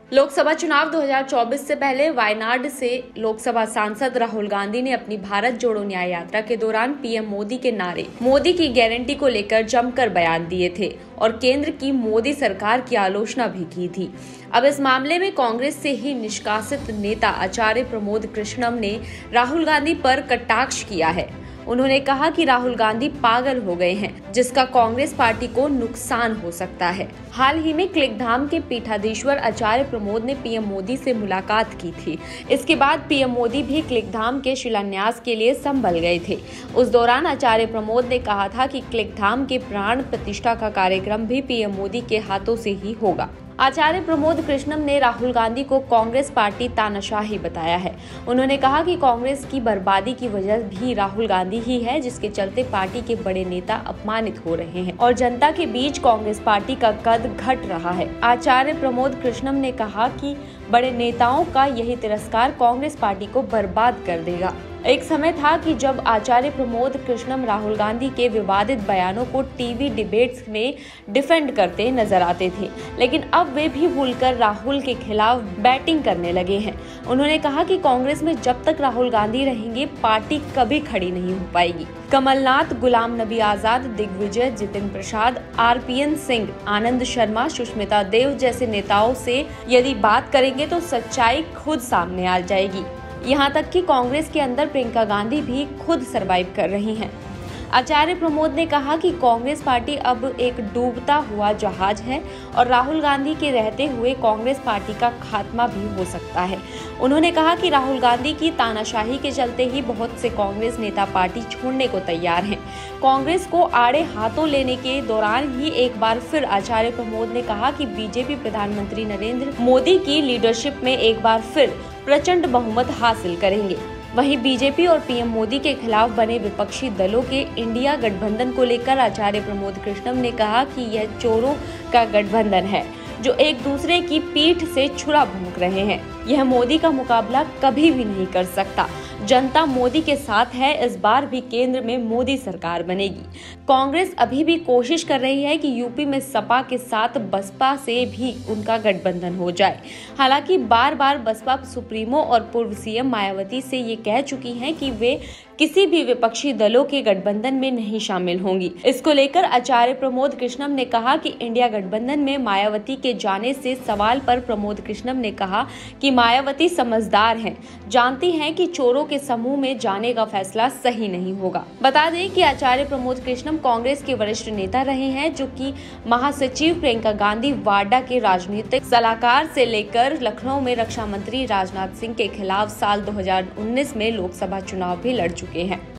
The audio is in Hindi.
लोकसभा चुनाव 2024 से पहले वायनाड से लोकसभा सांसद राहुल गांधी ने अपनी भारत जोड़ो न्याय यात्रा के दौरान पीएम मोदी के नारे, मोदी की गारंटी को लेकर जमकर बयान दिए थे और केंद्र की मोदी सरकार की आलोचना भी की थी। अब इस मामले में कांग्रेस से ही निष्कासित नेता आचार्य प्रमोद कृष्णम ने राहुल गांधी पर कटाक्ष किया है। उन्होंने कहा कि राहुल गांधी पागल हो गए हैं, जिसका कांग्रेस पार्टी को नुकसान हो सकता है। हाल ही में क्लिकधाम के पीठाधीश्वर आचार्य प्रमोद ने पीएम मोदी से मुलाकात की थी। इसके बाद पीएम मोदी भी क्लिकधाम के शिलान्यास के लिए संभल गए थे। उस दौरान आचार्य प्रमोद ने कहा था कि क्लिकधाम के प्राण प्रतिष्ठा का कार्यक्रम भी पीएम मोदी के हाथों से ही होगा। आचार्य प्रमोद कृष्णम ने राहुल गांधी को कांग्रेस पार्टी तानाशाही बताया है। उन्होंने कहा कि कांग्रेस की बर्बादी की वजह भी राहुल गांधी ही है, जिसके चलते पार्टी के बड़े नेता अपमानित हो रहे हैं और जनता के बीच कांग्रेस पार्टी का कद घट रहा है। आचार्य प्रमोद कृष्णम ने कहा कि बड़े नेताओं का यही तिरस्कार कांग्रेस पार्टी को बर्बाद कर देगा। एक समय था कि जब आचार्य प्रमोद कृष्णम राहुल गांधी के विवादित बयानों को टीवी डिबेट्स में डिफेंड करते नजर आते थे, लेकिन अब वे भी भूलकर राहुल के खिलाफ बैटिंग करने लगे हैं। उन्होंने कहा कि कांग्रेस में जब तक राहुल गांधी रहेंगे, पार्टी कभी खड़ी नहीं हो पाएगी। कमलनाथ, गुलाम नबी आजाद, दिग्विजय, जितिन प्रसाद, आरपीएन सिंह, आनंद शर्मा, सुष्मिता देव जैसे नेताओं से यदि बात करेंगे तो सच्चाई खुद सामने आ जाएगी। यहाँ तक कि कांग्रेस के अंदर प्रियंका गांधी भी खुद सरवाइव कर रही हैं। आचार्य प्रमोद ने कहा कि कांग्रेस पार्टी अब एक डूबता हुआ जहाज है और राहुल गांधी के रहते हुए कांग्रेस पार्टी का खात्मा भी हो सकता है। उन्होंने कहा कि राहुल गांधी की तानाशाही के चलते ही बहुत से कांग्रेस नेता पार्टी छोड़ने को तैयार हैं। कांग्रेस को आड़े हाथों लेने के दौरान ही एक बार फिर आचार्य प्रमोद ने कहा कि बीजेपी प्रधानमंत्री नरेंद्र मोदी की लीडरशिप में एक बार फिर प्रचंड बहुमत हासिल करेंगे। वहीं बीजेपी और पीएम मोदी के खिलाफ बने विपक्षी दलों के इंडिया गठबंधन को लेकर आचार्य प्रमोद कृष्णम ने कहा कि यह चोरों का गठबंधन है, जो एक दूसरे की पीठ से छुरा भोंक रहे हैं। यह मोदी का मुकाबला कभी भी नहीं कर सकता। जनता मोदी के साथ है, इस बार भी केंद्र में मोदी सरकार बनेगी। कांग्रेस अभी भी कोशिश कर रही है कि यूपी में सपा के साथ बसपा से भी उनका गठबंधन हो जाए। हालांकि बार बार बसपा सुप्रीमो और पूर्व सीएम मायावती से ये कह चुकी हैं कि वे किसी भी विपक्षी दलों के गठबंधन में नहीं शामिल होंगी। इसको लेकर आचार्य प्रमोद कृष्णम ने कहा कि इंडिया गठबंधन में मायावती के जाने से सवाल पर प्रमोद कृष्णम ने कहा कि मायावती समझदार हैं, जानती हैं कि चोरों के समूह में जाने का फैसला सही नहीं होगा। बता दें कि आचार्य प्रमोद कृष्णम कांग्रेस के वरिष्ठ नेता रहे हैं, जो कि महासचिव प्रियंका गांधी वाड्रा के राजनीतिक सलाहकार से लेकर लखनऊ में रक्षा मंत्री राजनाथ सिंह के खिलाफ साल 2019 में लोकसभा चुनाव भी लड़ चुके हैं।